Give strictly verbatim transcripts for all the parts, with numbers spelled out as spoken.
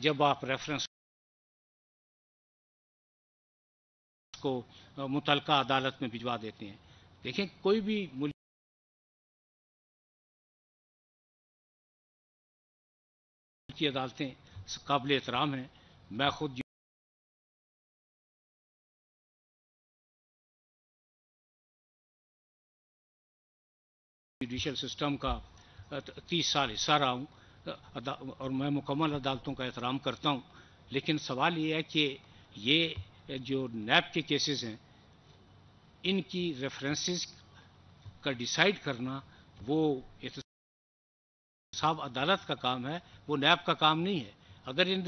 جب آپ ریفرنس کو متعلقہ عدالت میں بھجوا دیتے ہیں. دیکھیں کوئی بھی ملک کی عدالتیں قابل احترام ہیں. میں خود جوڈیشل سسٹم کا تیس سال حصہ رہا ہوں اور میں مکمل عدالتوں کا احترام کرتا ہوں. لیکن سوال یہ ہے کہ یہ جو نیب کے کیسز ہیں ان کی ریفرنسز کا ڈیسائیڈ کرنا وہ احتساب عدالت کا کام ہے, وہ نیب کا کام نہیں ہے. اگر ان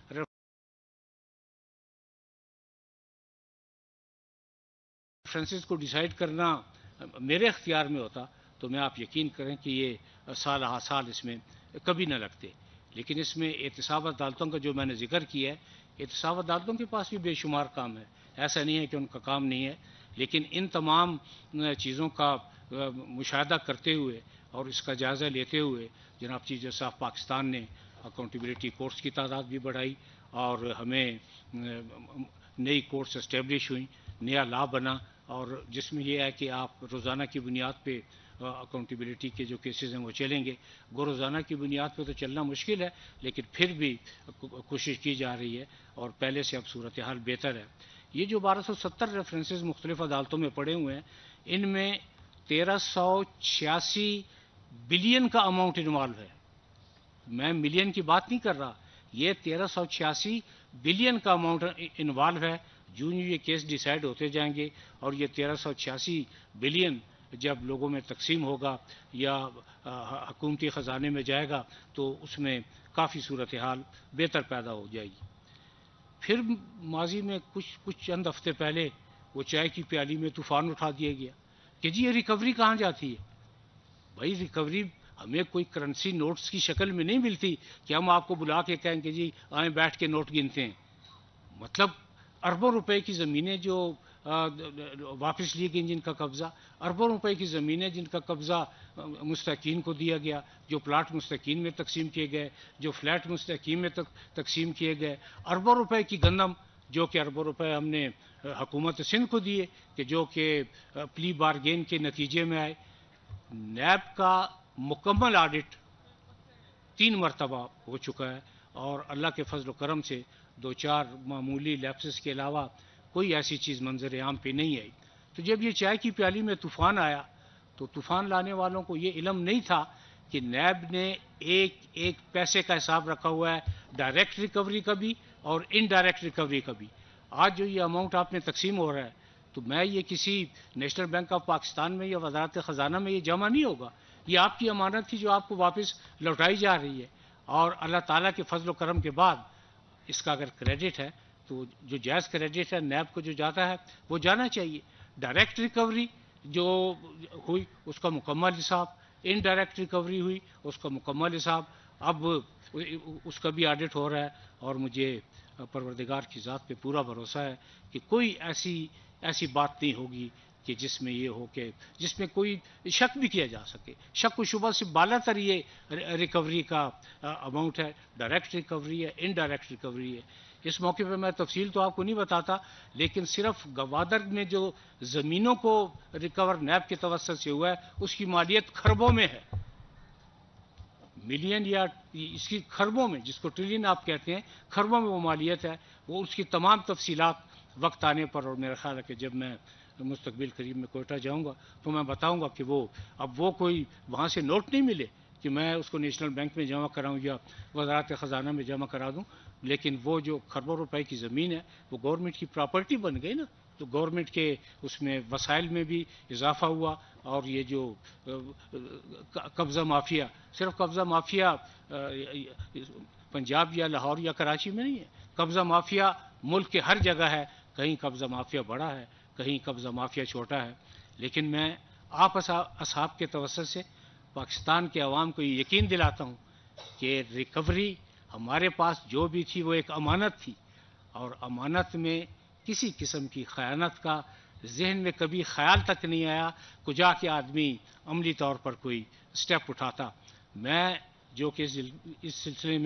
ریفرنسز کو ڈیسائیڈ کرنا میرے اختیار میں ہوتا تو میں آپ یقین کریں کہ یہ سال ہا سال اس میں کبھی نہ لگتے. لیکن اس میں احتساب عدالتوں کا جو میں نے ذکر کیا ہے, احتساب عدالتوں کے پاس بھی بے شمار کام ہے. ایسا نہیں ہے کہ ان کا کام نہیں ہے. لیکن ان تمام چیزوں کا مشاہدہ کرتے ہوئے اور اس کا جائزہ لیتے ہوئے جناب چیف جسٹس آف پاکستان نے اکاؤنٹیبلٹی کورٹس کی تعداد بھی بڑھائی اور ہمیں نئی کورٹس اسٹیبلش ہوئیں, نیا لا بنا, اور جس میں یہ ہے کہ آپ روزانہ کی بنیاد پہ اکاؤنٹیبلٹی کے جو کیسز ہیں وہ چلیں گے. گو روزانہ کی بنیاد پہ تو چلنا مشکل ہے, لیکن پھر بھی کوشش کی جا رہی ہے اور پہلے سے اب صورتحال بہتر ہے. یہ جو بارہ سو ستر ریفرنسز مختلف عدالتوں میں پڑے ہوئے ہیں, ان میں تیرہ سو چھیاسی بلین کا اماؤنٹ انوالو ہے. میں ملین کی بات نہیں کر رہا, یہ تیرہ سو چھیاسی بلین کا اماؤنٹ انوالو ہے. جو یہ کیس ڈیسائیڈ ہوتے جائیں گے اور یہ تیرہ سو چھیاسی بلین جب لوگوں میں تقسیم ہوگا یا حکومتی خزانے میں جائے گا تو اس میں کافی صورتحال بہتر پیدا ہو جائے گی. پھر ماضی میں کچھ کچھ چند ہفتے پہلے وہ چائے کی پیالی میں طوفان اٹھا دیا گیا کہ جی یہ ریکوری کہاں جاتی ہے. بھائی ریکوری ہمیں کوئی کرنسی نوٹس کی شکل میں نہیں ملتی کہ ہم آپ کو بلا کے کہیں کہ جی آئیں بیٹھ کے نوٹ گنتے ہیں. مطلب اربوں روپے کی زمینیں جو واپس لیے گئیں, جن کا قبضہ اربوں روپے کی زمینیں جن کا قبضہ مستحقین کو دیا گیا, جو پلاٹ مستحقین میں تقسیم کیے گئے, جو فلیٹ مستحقین میں تقسیم کیے گئے, اربوں روپے کی گندم جو کہ اربوں روپے ہم نے حکومت سندھ کو دیے کہ جو کہ پلی بارگین کے نتیجے میں آئے. نیب کا مکمل آڈٹ تین مرتبہ ہو چکا ہے اور اللہ کے فضل و کرم سے دو چار معمولی لیپسز کے علاوہ کوئی ایسی چیز منظر عام پہ نہیں آئی. تو جب یہ چائے کی پیالی میں طوفان آیا تو طوفان لانے والوں کو یہ علم نہیں تھا کہ نیب نے ایک ایک پیسے کا حساب رکھا ہوا ہے, ڈائریکٹ ریکوری کا بھی اور انڈائریکٹ ریکوری کا بھی. آج جو یہ اماؤنٹ آپ نے تقسیم ہو رہا ہے تو میں یہ کسی نیشنل بینک آف پاکستان میں یا وزارت خزانہ میں یہ جمع نہیں ہوگا. یہ آپ کی امانت تھی جو آپ کو واپس لوٹائی جا رہی ہے, اور اللہ تعالیٰ کے فضل و کرم کے بعد اس کا اگر کریڈٹ ہے تو جو جائز کریڈٹ ہے نیب کو جو جاتا ہے وہ جانا چاہیے. ڈائریکٹ ریکوری جو ہوئی اس کا مکمل حساب, انڈائریکٹ ریکوری ہوئی اس کا مکمل حساب, اب اس کا بھی آڈٹ ہو رہا ہے. اور مجھے پروردگار کی ذات پہ پورا بھروسہ ہے کہ کوئی ایسی ایسی بات نہیں ہوگی کہ جس میں یہ ہو کہ جس میں کوئی شک بھی کیا جا سکے. شک و شبہ سے بالا تر یہ ریکوری کا اماؤنٹ ہے, ڈائریکٹ ریکوری ہے, انڈائریکٹ ریکوری ہے. اس موقع پہ میں تفصیل تو آپ کو نہیں بتاتا, لیکن صرف گوادر میں جو زمینوں کو ریکور نیب کے توسط سے ہوا ہے اس کی مالیت کھربوں میں ہے, ملین یا اس کی کھربوں میں, جس کو ٹریلین آپ کہتے ہیں, کھربوں میں وہ مالیت ہے. وہ اس کی تمام تفصیلات وقت آنے پر, اور میرا خیال ہے کہ جب میں مستقبل قریب میں کوئٹہ جاؤں گا تو میں بتاؤں گا کہ وہ اب وہ کوئی وہاں سے نوٹ نہیں ملے کہ میں اس کو نیشنل بینک میں جمع کراؤں یا وزارت خزانہ میں جمع کرا دوں, لیکن وہ جو کھربوں روپے کی زمین ہے وہ گورنمنٹ کی پراپرٹی بن گئی نا. تو گورنمنٹ کے اس میں وسائل میں بھی اضافہ ہوا, اور یہ جو قبضہ مافیا, صرف قبضہ مافیا پنجاب یا لاہور یا کراچی میں نہیں ہے, قبضہ مافیا ملک کے ہر جگہ ہے. کہیں قبضہ مافیا بڑا ہے, کہیں قبضہ مافیا چھوٹا ہے. لیکن میں آپ اصحاب کے توسط سے پاکستان کے عوام کو یہ یقین دلاتا ہوں کہ ریکوری ہمارے پاس جو بھی تھی وہ ایک امانت تھی, اور امانت میں کسی قسم کی خیانت کا ذہن میں کبھی خیال تک نہیں آیا کجا کہ آدمی عملی طور پر کوئی سٹیپ اٹھاتا. میں جو کہ اس سلسلے میں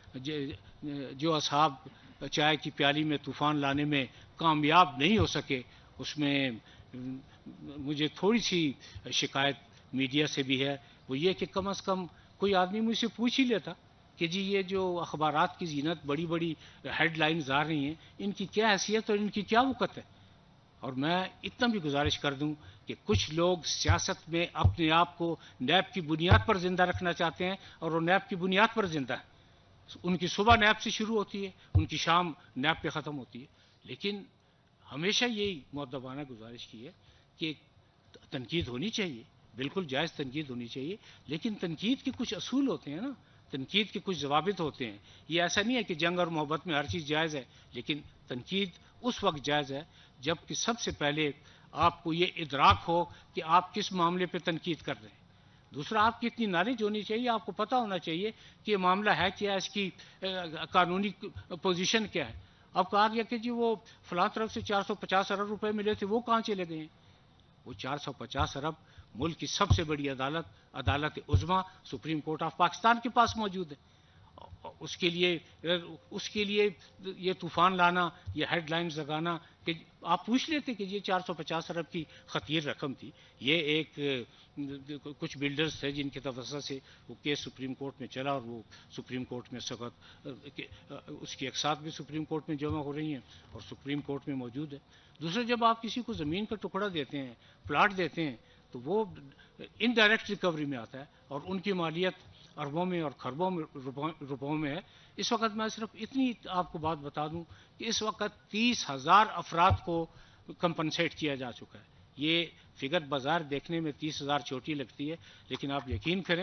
جو اصحاب چائے کی پیالی میں طوفان لانے میں کامیاب نہیں ہو سکے، اس میں مجھے تھوڑی سی شکایت میڈیا سے بھی ہے، وہ یہ کہ کم از کم کوئی آدمی مجھ سے پوچھ ہی لیتا کہ جی یہ جو اخبارات کی زینت بڑی بڑی ہیڈ لائنز آ رہی ہیں، ان کی کیا حیثیت اور ان کی کیا وقت ہے۔ اور میں اتنا بھی گزارش کر دوں کہ کچھ لوگ سیاست میں اپنے آپ کو نیب کی بنیاد پر زندہ رکھنا چاہتے ہیں، اور وہ نیب کی بنیاد پر زندہ ہیں۔ ان کی صبح نیب سے شروع ہوتی ہے، ان کی شام نیب پہ ختم ہوتی ہے۔ لیکن ہمیشہ یہی مؤدبانہ گزارش کی ہے کہ تنقید ہونی چاہیے، بالکل جائز تنقید ہونی چاہیے، لیکن تنقید کے کچھ اصول ہوتے ہیں نا، تنقید کے کچھ ضوابط ہوتے ہیں۔ یہ ایسا نہیں ہے کہ جنگ اور محبت میں ہر چیز جائز ہے، لیکن تنقید اس وقت جائز ہے جب کہ سب سے پہلے آپ کو یہ ادراک ہو کہ آپ کس معاملے پہ تنقید کر رہے ہیں۔ دوسرا، آپ کی اتنی نالج ہونی چاہیے، آپ کو پتہ ہونا چاہیے کہ یہ معاملہ ہے کیا، اس کی قانونی پوزیشن کیا ہے۔ اب کہا گیا کہ جی وہ فلاں طرف سے چار سو پچاس ارب روپے ملے تھے، وہ کہاں چلے گئے ہیں؟ وہ چار سو پچاس ارب ملک کی سب سے بڑی عدالت عدالت عظمیٰ سپریم کورٹ آف پاکستان کے پاس موجود ہے۔ اس کے لیے اس کے لیے یہ طوفان لانا، یہ ہیڈ لائنز لگانا کہ آپ پوچھ لیتے کہ یہ چار سو پچاس ارب کی خطیر رقم تھی۔ یہ ایک کچھ بلڈرز تھے جن کی توسط سے وہ کیس سپریم کورٹ میں چلا، اور وہ سپریم کورٹ میں سخت اس کی اقساط بھی سپریم کورٹ میں جمع ہو رہی ہیں اور سپریم کورٹ میں موجود ہے۔ دوسرے، جب آپ کسی کو زمین کا ٹکڑا دیتے ہیں، پلاٹ دیتے ہیں، تو وہ انڈائریکٹ ریکوری میں آتا ہے، اور ان کی مالیت اربوں میں اور خربوں میں روپوں میں ہے۔ اس وقت میں صرف اتنی آپ کو بات بتا دوں کہ اس وقت تیس ہزار افراد کو کمپنسیٹ کیا جا چکا ہے۔ یہ فگر بازار دیکھنے میں تیس ہزار چھوٹی لگتی ہے، لیکن آپ یقین کریں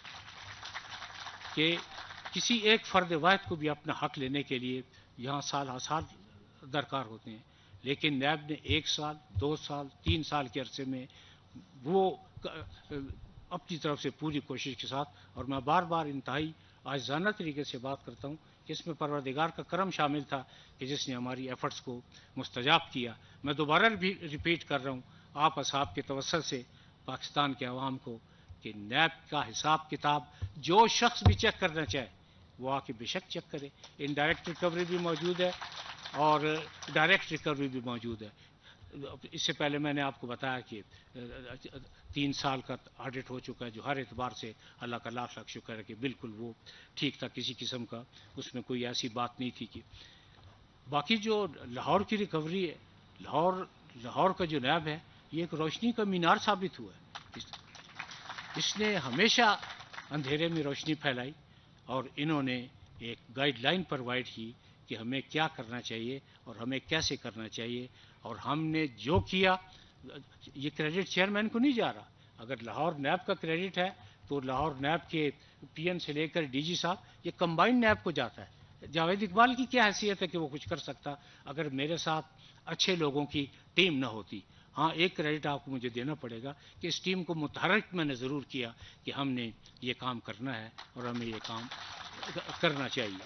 کہ کسی ایک فرد واحد کو بھی اپنا حق لینے کے لیے یہاں سال ہر سال درکار ہوتے ہیں، لیکن نیب نے ایک سال، دو سال، تین سال کے عرصے میں وہ اپنی طرف سے پوری کوشش کے ساتھ، اور میں بار بار انتہائی عاجزانہ طریقے سے بات کرتا ہوں کہ اس میں پروردگار کا کرم شامل تھا کہ جس نے ہماری ایفرٹس کو مستجاب کیا۔ میں دوبارہ بھی ریپیٹ کر رہا ہوں آپ اصحاب کے توسط سے پاکستان کے عوام کو کہ نیب کا حساب کتاب جو شخص بھی چیک کرنا چاہے وہ آ کے بے شک چیک کرے۔ انڈائریکٹ ریکوری بھی موجود ہے اور ڈائریکٹ ریکوری بھی موجود ہے۔ اس سے پہلے میں نے آپ کو بتایا کہ تین سال کا آڈٹ ہو چکا ہے، جو ہر اعتبار سے اللہ کا لاکھ لاکھ شکر ہے کہ بالکل وہ ٹھیک تھا، کسی قسم کا اس میں کوئی ایسی بات نہیں تھی کہ باقی جو لاہور کی ریکوری ہے، لاہور لاہور کا جو نیب ہے یہ ایک روشنی کا مینار ثابت ہوا ہے۔ اس نے ہمیشہ اندھیرے میں روشنی پھیلائی، اور انہوں نے ایک گائیڈ لائن پرووائڈ کی کہ ہمیں کیا کرنا چاہیے اور ہمیں کیسے کرنا چاہیے، اور ہم نے جو کیا یہ کریڈٹ چیئرمین کو نہیں جا رہا۔ اگر لاہور نیب کا کریڈٹ ہے تو لاہور نیب کے پی این سے لے کر ڈی جی صاحب یہ کمبائنڈ نیب کو جاتا ہے۔ جاوید اقبال کی کیا حیثیت ہے کہ وہ کچھ کر سکتا اگر میرے ساتھ اچھے لوگوں کی ٹیم نہ ہوتی؟ ہاں، ایک کریڈٹ آپ کو مجھے دینا پڑے گا کہ اس ٹیم کو متحرک میں نے ضرور کیا کہ ہم نے یہ کام کرنا ہے اور ہمیں یہ کام کرنا چاہیے۔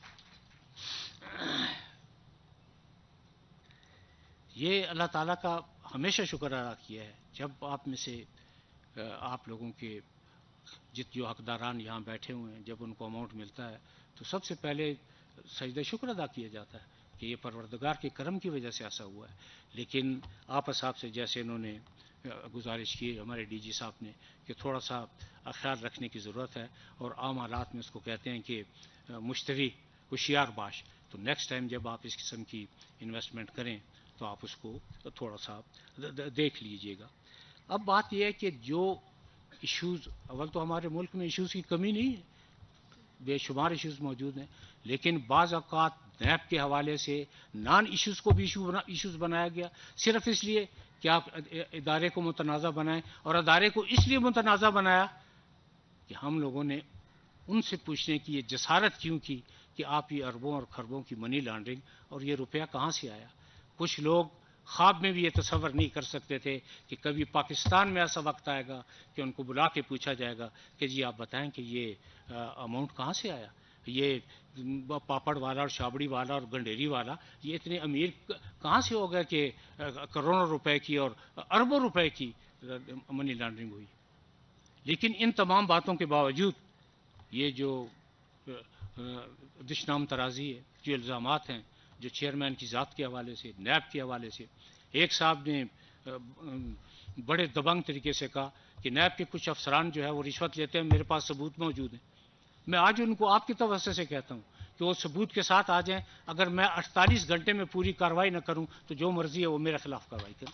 یہ اللہ تعالیٰ کا ہمیشہ شکر ادا کیا ہے جب آپ میں سے آپ لوگوں کے جت جو حقداران یہاں بیٹھے ہوئے ہیں، جب ان کو اماؤنٹ ملتا ہے تو سب سے پہلے سجدہ شکر ادا کیا جاتا ہے کہ یہ پروردگار کے کرم کی وجہ سے ایسا ہوا ہے۔ لیکن آپ صاحب سے جیسے انہوں نے گزارش کی ہمارے ڈی جی صاحب نے کہ تھوڑا سا خیال رکھنے کی ضرورت ہے، اور عام حالات میں اس کو کہتے ہیں کہ مشتری ہوشیار باش، تو نیکسٹ ٹائم جب آپ اس قسم کی انویسٹمنٹ کریں تو آپ اس کو تھوڑا سا دیکھ لیجئے گا۔ اب بات یہ ہے کہ جو ایشوز، اول تو ہمارے ملک میں ایشوز کی کمی نہیں ہے، بے شمار ایشوز موجود ہیں، لیکن بعض اوقات نیب کے حوالے سے نان ایشوز کو بھی ایشوز بنایا گیا صرف اس لیے کہ آپ ادارے کو متنازع بنائیں، اور ادارے کو اس لیے متنازع بنایا کہ ہم لوگوں نے ان سے پوچھنے کی یہ جسارت کیوں کی کہ آپ یہ اربوں اور خربوں کی منی لانڈرنگ اور یہ روپیہ کہاں سے آیا۔ کچھ لوگ خواب میں بھی یہ تصور نہیں کر سکتے تھے کہ کبھی پاکستان میں ایسا وقت آئے گا کہ ان کو بلا کے پوچھا جائے گا کہ جی آپ بتائیں کہ یہ اماؤنٹ کہاں سے آیا، یہ پاپڑ والا اور شابڑی والا اور گنڈیری والا یہ اتنے امیر کہاں سے ہو گئے کہ کروڑوں روپے کی اور اربوں روپے کی منی لانڈرنگ ہوئی۔ لیکن ان تمام باتوں کے باوجود یہ جو دشنام ترازی ہے، جو الزامات ہیں جو چیئرمین کی ذات کے حوالے سے، نیب کے حوالے سے. ایک صاحب نے بڑے دبنگ طریقے سے کہا کہ نیب کے کچھ افسران جو ہے وہ رشوت لیتے ہیں، میرے پاس ثبوت موجود ہیں. میں آج ان کو آپ کی توسط سے کہتا ہوں کہ وہ ثبوت کے ساتھ آ جائیں. اگر میں اڑتالیس گھنٹے میں پوری کارروائی نہ کروں تو جو مرضی ہے وہ میرے خلاف کارروائی کریں.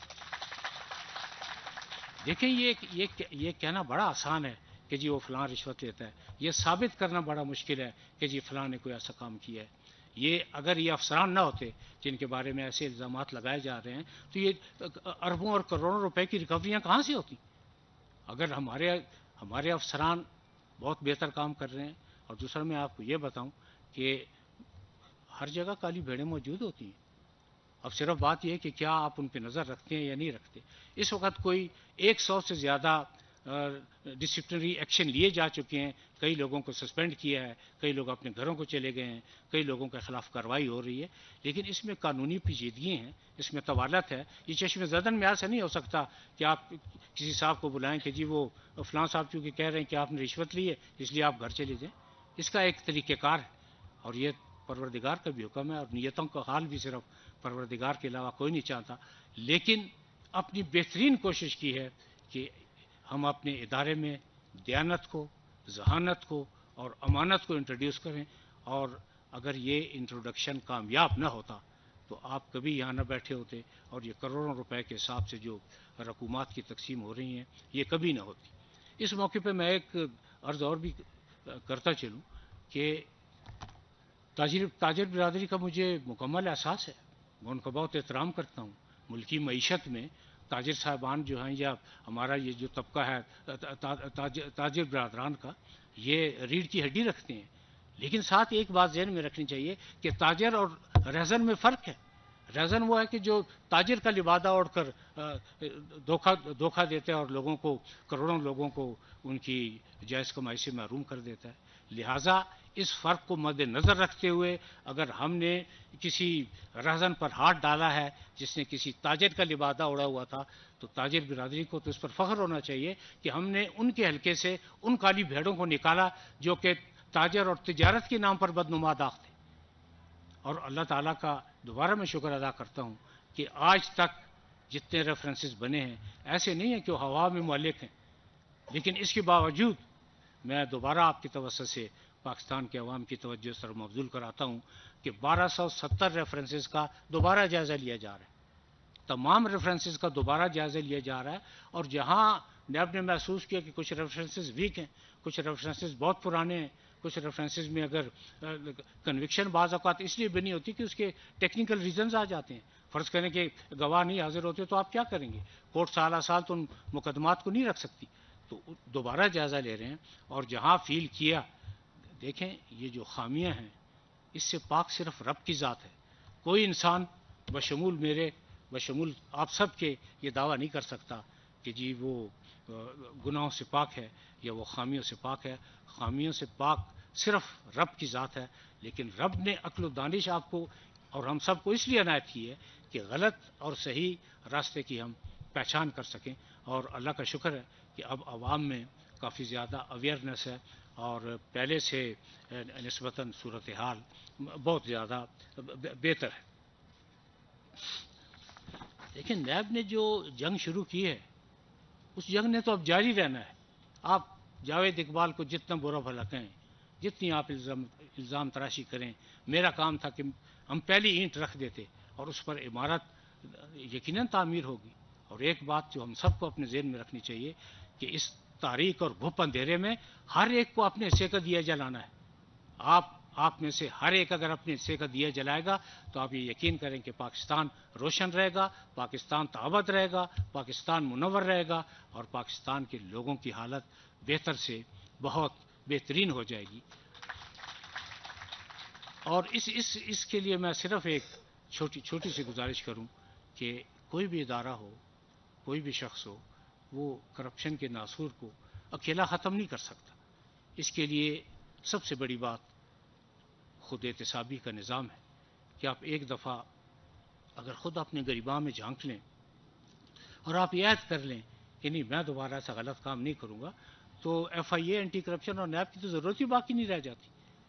دیکھیں یہ یہ یہ کہنا بڑا آسان ہے کہ جی وہ فلاں رشوت لیتا ہے، یہ ثابت کرنا بڑا مشکل ہے کہ جی فلاں نے کوئی ایسا کام کیا ہے. یہ اگر یہ افسران نہ ہوتے جن کے بارے میں ایسے الزامات لگائے جا رہے ہیں تو یہ اربوں اور کروڑوں روپے کی ریکوریاں کہاں سے ہوتی؟ اگر ہمارے ہمارے افسران بہت بہتر کام کر رہے ہیں. اور دوسرا میں آپ کو یہ بتاؤں کہ ہر جگہ کالی بھیڑیں موجود ہوتی ہیں. اب صرف بات یہ ہے کہ کیا آپ ان پہ نظر رکھتے ہیں یا نہیں رکھتے. اس وقت کوئی ایک سو سے زیادہ ڈسپلنری ایکشن لیے جا چکے ہیں، کئی لوگوں کو سسپینڈ کیا ہے، کئی لوگ اپنے گھروں کو چلے گئے ہیں، کئی لوگوں کے خلاف کارروائی ہو رہی ہے. لیکن اس میں قانونی پیچیدگی ہیں، اس میں طوالت ہے. یہ چشم زدن میں ایسا نہیں ہو سکتا کہ آپ کسی صاحب کو بلائیں کہ جی وہ فلاں صاحب چونکہ کہہ رہے ہیں کہ آپ نے رشوت لی ہے اس لیے آپ گھر چلے جائیں. اس کا ایک طریقہ کار ہے اور یہ پروردگار کا بھی حکم ہے اور نیتوں کا حال بھی صرف پروردگار کے علاوہ کوئی نہیں چاہتا. لیکن اپنی بہترین کوشش کی ہے کہ ہم اپنے ادارے میں دیانت کو، ذہانت کو اور امانت کو انٹروڈیوس کریں. اور اگر یہ انٹروڈکشن کامیاب نہ ہوتا تو آپ کبھی یہاں نہ بیٹھے ہوتے اور یہ کروڑوں روپے کے حساب سے جو رقومات کی تقسیم ہو رہی ہیں یہ کبھی نہ ہوتی. اس موقع پہ میں ایک عرض اور بھی کرتا چلوں کہ تاجر تاجر برادری کا مجھے مکمل احساس ہے، میں ان کا بہت احترام کرتا ہوں. ملکی معیشت میں تاجر صاحبان جو ہیں یا ہمارا یہ جو طبقہ ہے تاجر برادران کا، یہ ریڑھ کی ہڈی رکھتے ہیں. لیکن ساتھ ایک بات ذہن میں رکھنی چاہیے کہ تاجر اور رہزن میں فرق ہے. رہزن وہ ہے کہ جو تاجر کا لبادہ اوڑھ کر دھوکہ دھوکہ دیتا ہے اور لوگوں کو، کروڑوں لوگوں کو ان کی جائز کمائی سے محروم کر دیتا ہے. لہٰذا اس فرق کو مد نظر رکھتے ہوئے اگر ہم نے کسی رہزن پر ہاتھ ڈالا ہے جس نے کسی تاجر کا لبادہ اوڑھا ہوا تھا تو تاجر برادری کو تو اس پر فخر ہونا چاہیے کہ ہم نے ان کے حلقے سے ان کالی بھیڑوں کو نکالا جو کہ تاجر اور تجارت کے نام پر بدنما داغ تھے. اور اللہ تعالیٰ کا دوبارہ میں شکر ادا کرتا ہوں کہ آج تک جتنے ریفرنسز بنے ہیں ایسے نہیں ہیں کہ وہ ہوا میں معلق ہیں. لیکن اس کے باوجود میں دوبارہ آپ کی توسط سے پاکستان کے عوام کی توجہ سر مبذول کراتا ہوں کہ بارہ سو ستر ریفرنسز کا دوبارہ جائزہ لیا جا رہا ہے. تمام ریفرنسز کا دوبارہ جائزہ لیا جا رہا ہے. اور جہاں نیب نے محسوس کیا کہ کچھ ریفرنسز ویک ہیں، کچھ ریفرنسز بہت پرانے ہیں، کچھ ریفرنسز میں اگر کنوکشن بعض اوقات اس لیے بھی نہیں ہوتی کہ اس کے ٹیکنیکل ریزنز آ جاتے ہیں. فرض کریں کہ گواہ نہیں حاضر ہوتے تو آپ کیا کریں گے؟ کورٹ سالہ سال تو ان مقدمات کو نہیں رکھ سکتی. تو دوبارہ جائزہ لے رہے ہیں اور جہاں فیل کیا، دیکھیں یہ جو خامیاں ہیں اس سے پاک صرف رب کی ذات ہے. کوئی انسان بشمول میرے، بشمول آپ سب کے یہ دعویٰ نہیں کر سکتا کہ جی وہ گناہوں سے پاک ہے یا وہ خامیوں سے پاک ہے. خامیوں سے پاک صرف رب کی ذات ہے. لیکن رب نے عقل و دانش آپ کو اور ہم سب کو اس لیے عنایت کی ہے کہ غلط اور صحیح راستے کی ہم پہچان کر سکیں. اور اللہ کا شکر ہے کہ اب عوام میں کافی زیادہ اویئرنیس ہے اور پہلے سے نسبتاً صورتحال بہت زیادہ بہتر ہے. لیکن نیب نے جو جنگ شروع کی ہے اس جنگ نے تو اب جاری رہنا ہے. آپ جاوید اقبال کو جتنا برا بھلا کہیں، جتنی آپ الزام الزام تراشی کریں، میرا کام تھا کہ ہم پہلی اینٹ رکھ دیتے اور اس پر عمارت یقیناً تعمیر ہوگی. اور ایک بات جو ہم سب کو اپنے ذہن میں رکھنی چاہیے کہ اس تاریک اور گھپ اندھیرے میں ہر ایک کو اپنے حصے کا دیا جلانا ہے. آپ آپ میں سے ہر ایک اگر اپنے حصے کا دیا جلائے گا تو آپ یہ یقین کریں کہ پاکستان روشن رہے گا، پاکستان تعبد رہے گا، پاکستان منور رہے گا اور پاکستان کے لوگوں کی حالت بہتر سے بہت بہترین ہو جائے گی. اور اس اس اس کے لیے میں صرف ایک چھوٹی چھوٹی سی گزارش کروں کہ کوئی بھی ادارہ ہو، کوئی بھی شخص ہو، وہ کرپشن کے ناسور کو اکیلا ختم نہیں کر سکتا. اس کے لیے سب سے بڑی بات خود احتسابی کا نظام ہے کہ آپ ایک دفعہ اگر خود اپنے گریباں میں جھانک لیں اور آپ یہ عہد کر لیں کہ نہیں میں دوبارہ ایسا غلط کام نہیں کروں گا تو F I A, anti corruption اور نیب کی تو ضرورت ہی باقی نہیں رہ جاتی.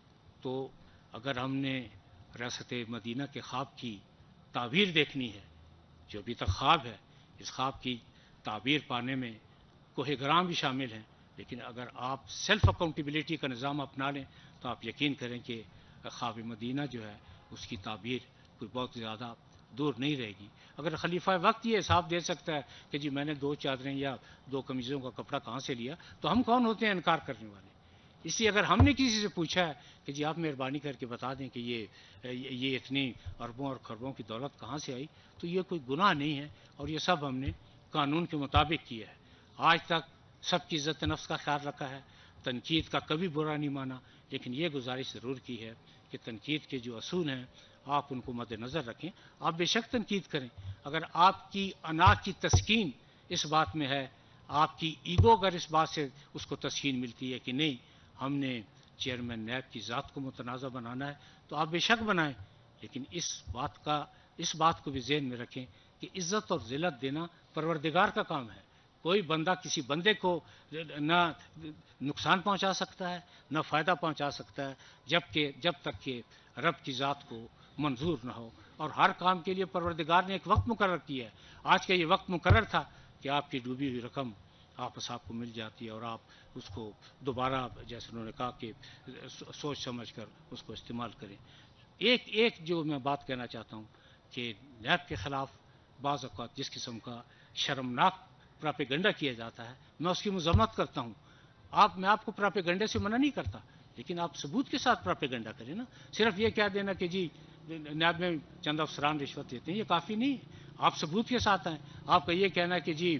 تو اگر ہم نے ریاست مدینہ کے خواب کی تعبیر دیکھنی ہے، جو ابھی تک خواب ہے، اس خواب کی تعبیر پانے میں کوہ گرام بھی شامل ہیں، لیکن اگر آپ سیلف اکاؤنٹیبلٹی کا نظام اپنا لیں تو آپ یقین کریں کہ خواب مدینہ جو ہے اس کی تعبیر کوئی بہت زیادہ دور نہیں رہے گی۔ اگر خلیفہ وقت یہ حساب دے سکتا ہے کہ جی میں نے دو چادریں یا دو قمیضوں کا کپڑا کہاں سے لیا، تو ہم کون ہوتے ہیں انکار کرنے والے؟ اس لیے اگر ہم نے کسی سے پوچھا ہے کہ جی آپ مہربانی کر کے بتا دیں کہ یہ یہ اتنی اربوں اور خربوں کی دولت کہاں سے آئی، تو یہ کوئی گناہ نہیں ہے، اور یہ سب ہم نے قانون کے مطابق کیا ہے۔ آج تک سب کی عزت نفس کا خیال رکھا ہے، تنقید کا کبھی برا نہیں مانا، لیکن یہ گزارش ضرور کی ہے کہ تنقید کے جو اصول ہیں آپ ان کو مد نظر رکھیں۔ آپ بے شک تنقید کریں، اگر آپ کی انا کی تسکین اس بات میں ہے، آپ کی ایگو اگر اس بات سے اس کو تسکین ملتی ہے کہ نہیں ہم نے چیئرمین نیب کی ذات کو متنازع بنانا ہے، تو آپ بے شک بنائیں، لیکن اس بات کا اس بات کو بھی ذہن میں رکھیں کہ عزت اور ذلت دینا پروردگار کا کام ہے۔ کوئی بندہ کسی بندے کو نہ نقصان پہنچا سکتا ہے نہ فائدہ پہنچا سکتا ہے جب کہ جب تک کہ رب کی ذات کو منظور نہ ہو، اور ہر کام کے لیے پروردگار نے ایک وقت مقرر کیا ہے۔ آج کا یہ وقت مقرر تھا کہ آپ کی ڈوبی ہوئی رقم آپس آپ کو مل جاتی ہے، اور آپ اس کو دوبارہ جیسے انہوں نے کہا کہ سوچ سمجھ کر اس کو استعمال کریں۔ ایک ایک جو میں بات کہنا چاہتا ہوں کہ نیب کے خلاف بعض اوقات جس قسم کا شرمناک پراپیگنڈا کیا جاتا ہے، میں اس کی مذمت کرتا ہوں۔ آپ میں آپ کو پراپیگنڈے سے منع نہیں کرتا، لیکن آپ ثبوت کے ساتھ پراپیگنڈا کریں نا۔ صرف یہ کہہ دینا کہ جی نیب میں چند افسران رشوت دیتے ہیں، یہ کافی نہیں ہے۔ آپ ثبوت کے ساتھ ہیں۔ آپ کا یہ کہنا کہ جی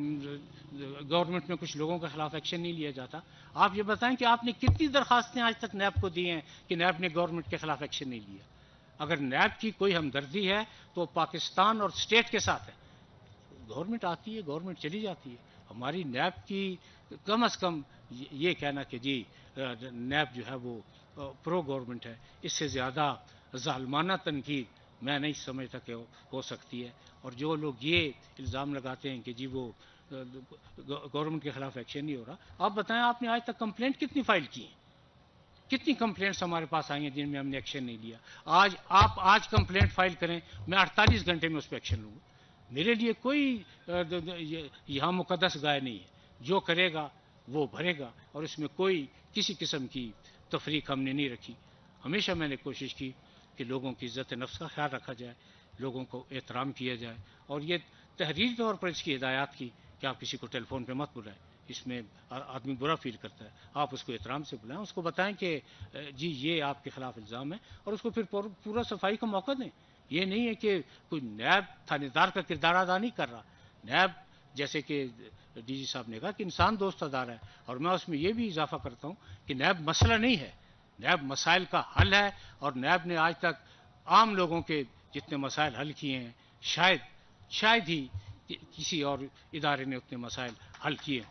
گورنمنٹ میں کچھ لوگوں کے خلاف ایکشن نہیں لیا جاتا، آپ یہ بتائیں کہ آپ نے کتنی درخواستیں آج تک نیب کو دی ہیں کہ نیب نے گورنمنٹ کے خلاف ایکشن نہیں لیا۔ اگر نیب کی کوئی ہمدردی ہے تو پاکستان اور اسٹیٹ کے ساتھ ہے۔ گورنمنٹ آتی ہے، گورنمنٹ چلی جاتی ہے۔ ہماری نیب کی کم از کم یہ کہنا کہ جی نیب جو ہے وہ پرو گورنمنٹ ہے، اس سے زیادہ ظالمانہ تنقید میں نہیں سمجھتا کہ ہو سکتی ہے۔ اور جو لوگ یہ الزام لگاتے ہیں کہ جی وہ گورنمنٹ کے خلاف ایکشن نہیں ہو رہا، آپ بتائیں آپ نے آج تک کمپلینٹ کتنی فائل کی ہیں؟ کتنی کمپلینٹس ہمارے پاس آئی ہیں جن میں ہم نے ایکشن نہیں لیا؟ آج آپ آج کمپلینٹ فائل کریں، میں اڑتالیس گھنٹے میں اس پہ ایکشن لوں گا۔ میرے لیے کوئی یہاں مقدس گائے نہیں ہے، جو کرے گا وہ بھرے گا، اور اس میں کوئی کسی قسم کی تفریق ہم نے نہیں رکھی۔ ہمیشہ میں نے کوشش کی کہ لوگوں کی عزت نفس کا خیال رکھا جائے، لوگوں کو احترام کیا جائے، اور یہ تحریری طور پر اس کی ہدایات کی کہ آپ کسی کو ٹیلی فون پہ مت بلائیں، اس میں آدمی برا فیل کرتا ہے۔ آپ اس کو احترام سے بلائیں، اس کو بتائیں کہ جی یہ آپ کے خلاف الزام ہے، اور اس کو پھر پورا صفائی کا موقع دیں۔ یہ نہیں ہے کہ کوئی نیب تھانے دار کا کردار ادا نہیں کر رہا۔ نیب جیسے کہ ڈی جی صاحب نے کہا کہ انسان دوست ادارہ ہے، اور میں اس میں یہ بھی اضافہ کرتا ہوں کہ نیب مسئلہ نہیں ہے، نیب مسائل کا حل ہے، اور نیب نے آج تک عام لوگوں کے جتنے مسائل حل کیے ہیں شاید شاید ہی کسی اور ادارے نے اتنے مسائل حل کیے۔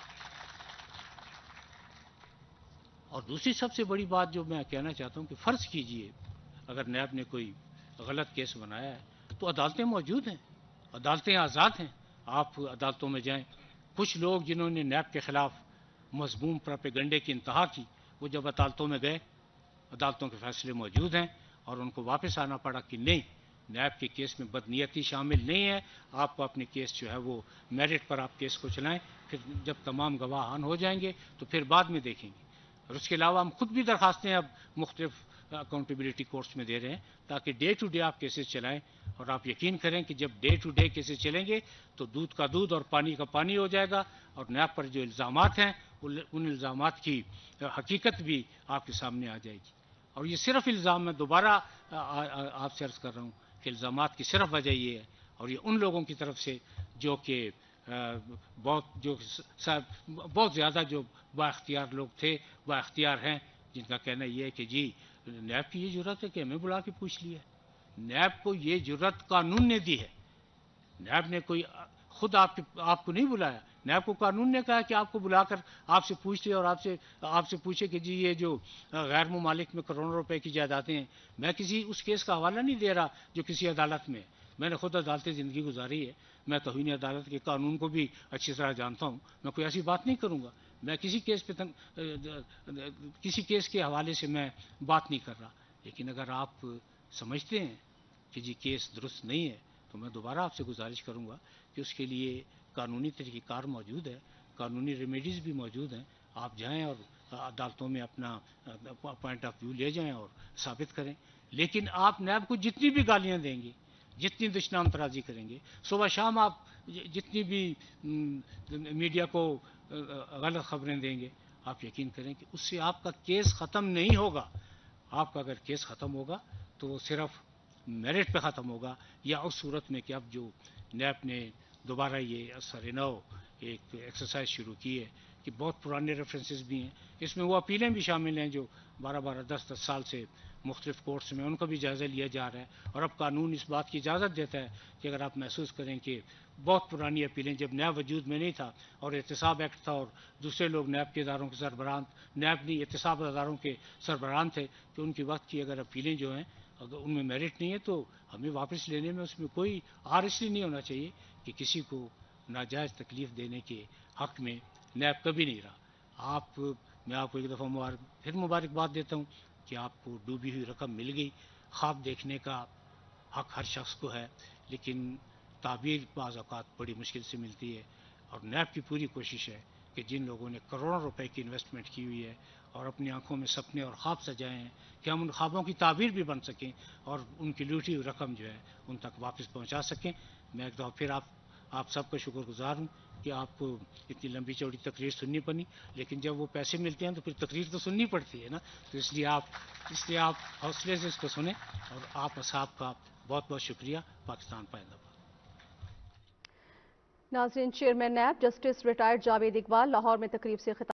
اور دوسری سب سے بڑی بات جو میں کہنا چاہتا ہوں کہ فرض کیجئے اگر نیب نے کوئی غلط کیس بنایا ہے تو عدالتیں موجود ہیں، عدالتیں آزاد ہیں، آپ عدالتوں میں جائیں۔ کچھ لوگ جنہوں نے نیب کے خلاف مذموم پراپیگنڈے کی انتہا کی، وہ جب عدالتوں میں گئے، عدالتوں کے فیصلے موجود ہیں، اور ان کو واپس آنا پڑا کہ نہیں نیب کے کیس میں بدنیتی شامل نہیں ہے، آپ کو اپنے کیس جو ہے وہ میرٹ پر آپ کیس کو چلائیں، پھر جب تمام گواہان ہو جائیں گے تو پھر بعد میں دیکھیں گے۔ اور اس کے علاوہ ہم خود بھی درخواستیں اب مختلف اکاؤنٹیبلٹی کورٹس میں دے رہے ہیں تاکہ ڈے ٹو ڈے آپ کیسز چلائیں، اور آپ یقین کریں کہ جب ڈے ٹو ڈے کیسز چلیں گے تو دودھ کا دودھ اور پانی کا پانی ہو جائے گا، اور نیب پر جو الزامات ہیں ان الزامات کی حقیقت بھی آپ کے سامنے آ جائے گی۔ اور یہ صرف الزام، میں دوبارہ آپ سے عرض کر رہا ہوں کہ الزامات کی صرف وجہ یہ ہے، اور یہ ان لوگوں کی طرف سے جو کہ بہت جو بہت زیادہ جو با اختیار لوگ تھے، با اختیار ہیں، جن کا کہنا یہ ہے کہ جی نیب کی یہ جرات ہے کہ ہمیں بلا کے پوچھ لیا ہے۔ نیب کو یہ جرات قانون نے دی ہے، نیب نے کوئی خود آپ آپ کو نہیں بلایا، نیب کو قانون نے کہا کہ آپ کو بلا کر آپ سے پوچھ لے، اور آپ سے آپ سے پوچھے کہ جی یہ جو غیر ممالک میں کروڑوں روپے کی جائیدادیں ہیں، میں کسی اس کیس کا حوالہ نہیں دے رہا جو کسی عدالت میں ہے، میں نے خود عدالتی زندگی گزاری ہے، میں توہین عدالت کے قانون کو بھی اچھی طرح جانتا ہوں، میں کوئی ایسی بات نہیں کروں گا۔ میں کسی کیس پہ کسی کیس کے حوالے سے میں بات نہیں کر رہا، لیکن اگر آپ سمجھتے ہیں کہ جی کیس درست نہیں ہے تو میں دوبارہ آپ سے گزارش کروں گا کہ اس کے لیے قانونی طریقہ کار موجود ہے، قانونی ریمیڈیز بھی موجود ہیں، آپ جائیں اور عدالتوں میں اپنا پوائنٹ آف ویو لے جائیں اور ثابت کریں۔ لیکن آپ نیب کو جتنی بھی گالیاں دیں گے، جتنی دشنام ترازی کریں گے، صبح شام آپ جتنی بھی میڈیا کو غلط خبریں دیں گے، آپ یقین کریں کہ اس سے آپ کا کیس ختم نہیں ہوگا۔ آپ کا اگر کیس ختم ہوگا تو وہ صرف میرٹ پہ ختم ہوگا، یا اس صورت میں کہ اب جو نیب نے دوبارہ یہ سرنو ایک ایکسرسائز شروع کی ہے کہ بہت پرانے ریفرنسز بھی ہیں، اس میں وہ اپیلیں بھی شامل ہیں جو بارہ بارہ دس دس سال سے مختلف کورٹس میں ان کا بھی جائزہ لیا جا رہا ہے، اور اب قانون اس بات کی اجازت دیتا ہے کہ اگر آپ محسوس کریں کہ بہت پرانی اپیلیں جب نیب وجود میں نہیں تھا اور احتساب ایکٹ تھا اور دوسرے لوگ نیب کے اداروں کے سربراہان نیب نہیں احتساب اداروں کے سربراہان تھے کہ ان کی وقت کی اگر اپیلیں جو ہیں اگر ان میں میرٹ نہیں ہے تو ہمیں واپس لینے میں اس میں کوئی آر اس لیے نہیں ہونا چاہیے کہ کسی کو ناجائز تکلیف دینے کے حق میں نیب کبھی نہیں رہا۔ آپ میں آپ کو ایک دفعہ مبارک پھر مبارکباد دیتا ہوں کہ آپ کو ڈوبی ہوئی رقم مل گئی۔ خواب دیکھنے کا حق ہر شخص کو ہے، لیکن تعبیر بعض اوقات بڑی مشکل سے ملتی ہے، اور نیب کی پوری کوشش ہے کہ جن لوگوں نے کروڑوں روپے کی انویسٹمنٹ کی ہوئی ہے اور اپنی آنکھوں میں سپنے اور خواب سجائے ہیں کہ ہم ان خوابوں کی تعبیر بھی بن سکیں اور ان کی لوٹی ہوئی رقم جو ہے ان تک واپس پہنچا سکیں۔ میں ایک دفعہ پھر آپ آپ سب کا شکر گزار ہوں کہ آپ کو اتنی لمبی چوڑی تقریر سننی پڑی، لیکن جب وہ پیسے ملتے ہیں تو پھر تقریر تو سننی پڑتی ہے نا، تو اس لیے آپ اس لیے آپ حوصلے سے اس کو سنیں، اور آپ اصحاب کا بہت بہت شکریہ۔ پاکستان پائندہ باد۔ ناظرین، chairman NAB justice retired Javed Iqbal Lahore میں تقریب سے خطاب